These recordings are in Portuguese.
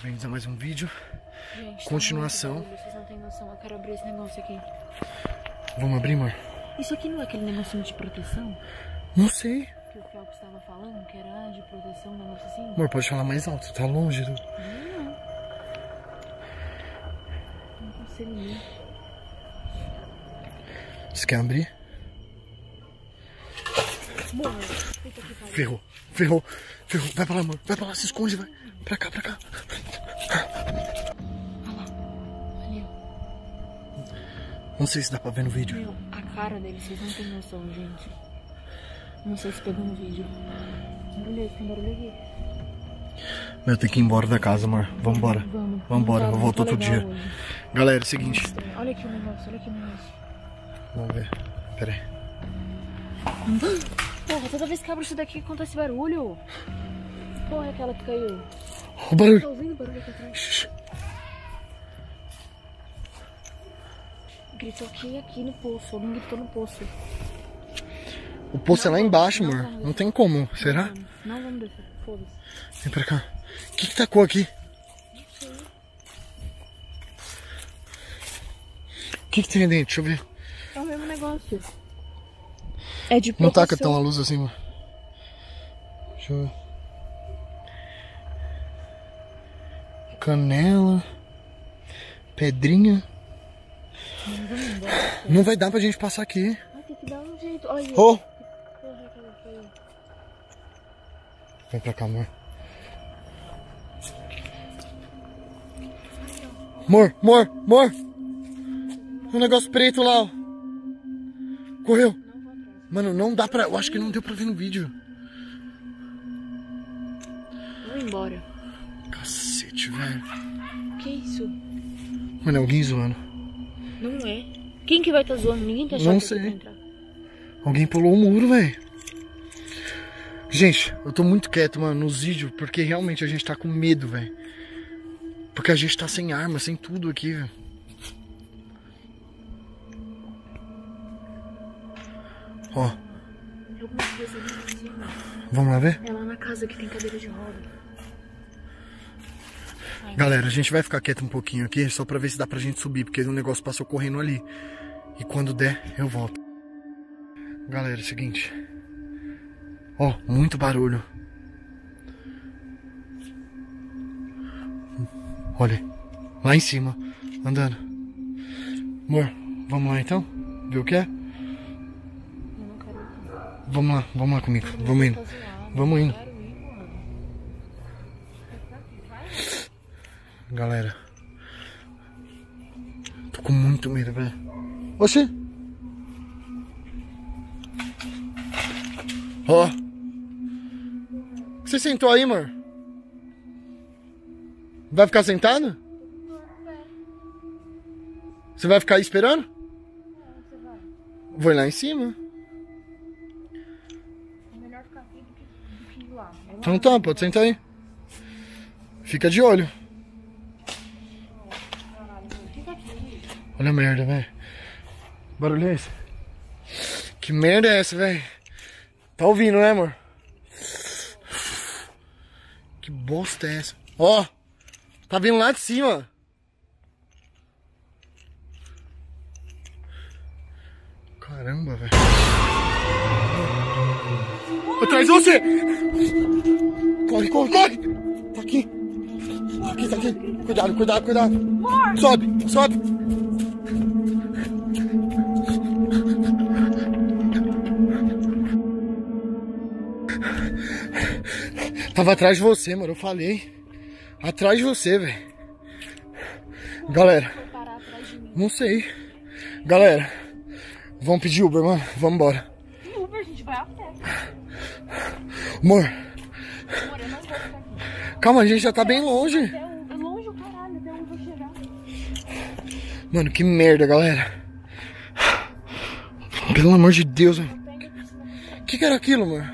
Bem-vindos a mais um vídeo. Gente, continuação. Tá, vocês não têm noção, eu quero abrir esse negócio aqui. Vamos abrir, amor? Isso aqui não é aquele negocinho de proteção? Não sei. Que o Felps estava falando, que era de proteção, um negócio assim? Amor, pode falar mais alto, tá longe do... Não consigo ver. Você quer abrir? Morra. Fica aqui, pai. Ferrou, ferrou, ferrou. Vai pra lá, amor. Vai pra lá, se esconde, vai. Pra cá, pra cá. Olha lá. Ali, ó. Não sei se dá pra ver no vídeo. Meu, a cara dele, vocês não têm noção, gente. Não sei se pegou no vídeo. Tem barulho aqui. Eu tenho que ir embora da casa, amor. Vambora. Vamos. Vambora, eu volto outro dia. Hoje. Galera, é o seguinte. Olha aqui o negócio, olha aqui o negócio. Vamos ver. Pera aí. Porra, toda vez que abro isso daqui acontece barulho. Porra, é aquela que caiu. O barulho. Tá ouvindo o barulho aqui atrás? Gritou aqui no poço. Alguém gritou no poço. O poço é lá embaixo, amor. Não tem como. Será? Não vamos descer. Foda-se. Vem pra cá. O que tacou aqui? Não sei. O que tem aí dentro? Deixa eu ver. É o mesmo negócio. É de Não proteção. taca tão a luz assim, mano. Deixa eu ver. Canela. Pedrinha. Não vai dar pra gente passar aqui. Ai, tem que dar um jeito. Olha aí. Oh! Porra, aquela caiu. Vem pra cá, amor. Amor, amor, amor. Um negócio preto lá, ó. Correu. Mano, não dá pra... Eu acho que não deu pra ver no vídeo. Vou embora. Cacete, velho. Que isso? Mano, é alguém zoando. Não é. Quem que vai estar zoando? Ninguém tá achando Não que sei. vai entrar. Alguém pulou o muro, velho. Gente, eu tô muito quieto, mano, nos vídeos, porque realmente a gente tá com medo, velho. Porque a gente tá sem arma, sem tudo aqui, velho. Ó. Tem alguma coisa ali em cima. Vamos lá ver? É lá na casa que tem cadeira de roda. Ai, Galera, a gente vai ficar quieto um pouquinho aqui, só pra ver se dá pra gente subir, porque o negócio passou correndo ali. E quando der, eu volto. Galera, é o seguinte. Ó, muito barulho. Olha, lá em cima, andando. Amor, vamos lá então? Ver o que é? eu não quero ir. Vamos lá comigo, vamos indo. Tá zoado. Vamos indo. Eu quero ir, mano. Galera, tô com muito medo, velho. Oxi! Ó. Você sentou aí, amor? Vai ficar sentado? Você vai ficar aí esperando? Vou ir lá em cima. É melhor ficar aqui do que ir lá. Então tá, pode sentar aí. Fica de olho. Fica aqui. Olha a merda, velho. Barulho é esse? Que merda é essa, velho? Tá ouvindo, né, amor? Que bosta é essa? Ó, tá vindo lá de cima. Caramba, velho. Atrás de você! Corre, corre, corre! Tá aqui. Tá aqui, tá aqui. Cuidado, cuidado, cuidado. Sobe, sobe. Tava atrás de você, mano, eu falei. Atrás de você, velho. Galera, Foi parar atrás de mim. não sei. Galera, vamos pedir Uber, mano. Vamos embora. E Uber, a gente vai a pé. Amor, Amor, eu não vou ficar aqui. calma, a gente já tá bem longe. Até Uber. Longe o caralho, até Uber chegar. Mano, que merda, galera. Pelo amor de Deus, velho. Que era aquilo, amor?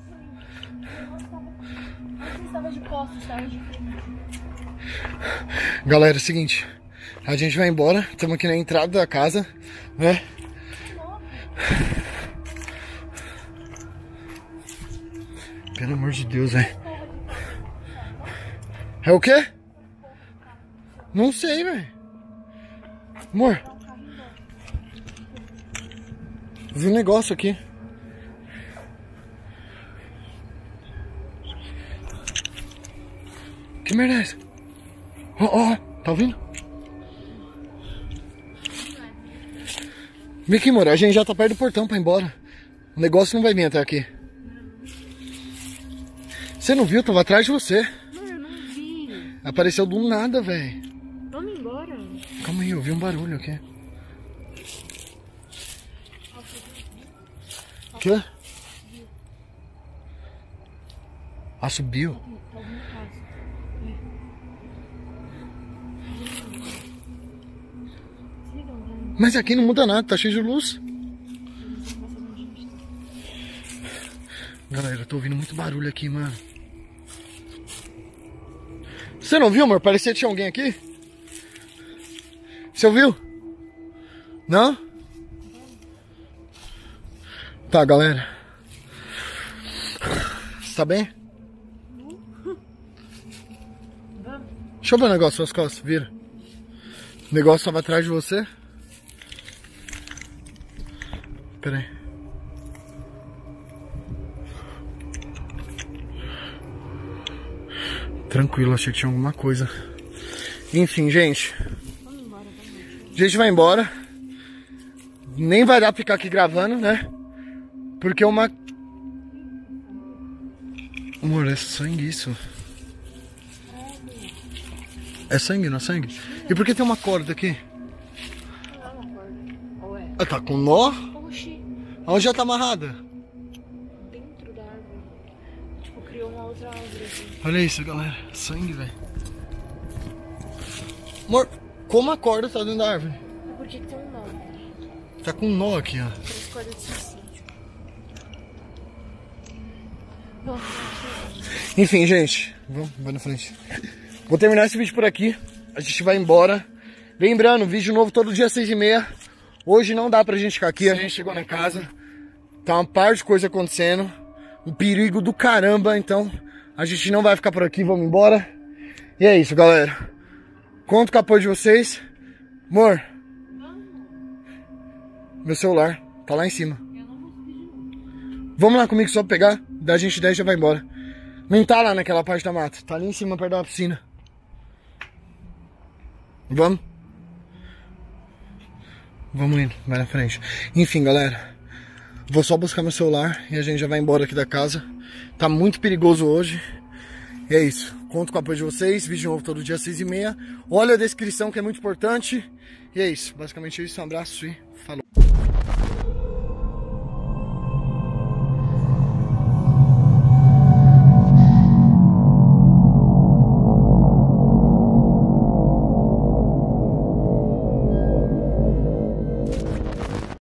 Você estava de costas, estava de frente. Galera, é o seguinte. A gente vai embora. Estamos aqui na entrada da casa, né? Pelo amor de Deus, velho. É o quê? Não sei, velho. Amor. Vi um negócio aqui. Que merda é essa? Ó, tá ouvindo? Vem aqui, amor. A gente já tá perto do portão pra ir embora. O negócio não vai vir até aqui. Você não viu? Tava atrás de você. Não, eu não vi. Apareceu do nada, velho. Vamos embora. Calma aí, eu vi um barulho aqui. O quê? Ah, subiu? Mas aqui não muda nada, tá cheio de luz. Galera, eu tô ouvindo muito barulho aqui, mano. Você não viu, amor? Parecia que tinha alguém aqui. Você ouviu? Não? Tá, galera. Você tá bem? Deixa eu ver o negócio nas suas costas, vira. O negócio tava atrás de você. Pera aí. Tranquilo, achei que tinha alguma coisa. Enfim, gente. A gente vai embora. Nem vai dar pra ficar aqui gravando, né? Porque uma... Amor, é sangue isso. É sangue, não é sangue? E por que tem uma corda aqui? Não é uma corda. Ou é? Ah, tá com nó? Oxi. Onde já tá amarrada? Dentro da árvore. Tipo, criou uma outra árvore assim. Olha isso, galera. Sangue, velho. Amor, como a corda tá dentro da árvore? É porque tem um nó. Tá com um nó aqui, ó. Três cordas de suicídio. Vamos. Enfim, gente. Vamos, vai na frente. Vou terminar esse vídeo por aqui. A gente vai embora. Lembrando, vídeo novo todo dia 6h30. Hoje não dá pra gente ficar aqui. A gente chegou na casa. Tá uma par de coisa acontecendo. Um perigo do caramba. Então, a gente não vai ficar por aqui. Vamos embora. E é isso, galera. Conto com o apoio de vocês. Amor. Meu celular. Tá lá em cima. Vamos lá comigo só pra pegar. Da gente 10 já vai embora. Não tá lá naquela parte da mata. Tá ali em cima, perto da piscina. Vamos? Vamos indo, vai na frente. Enfim, galera. Vou só buscar meu celular e a gente já vai embora aqui da casa. Tá muito perigoso hoje. E é isso. Conto com o apoio de vocês. Vídeo novo todo dia 6h30. Olha a descrição que é muito importante. E é isso. Basicamente é isso. Um abraço e falou.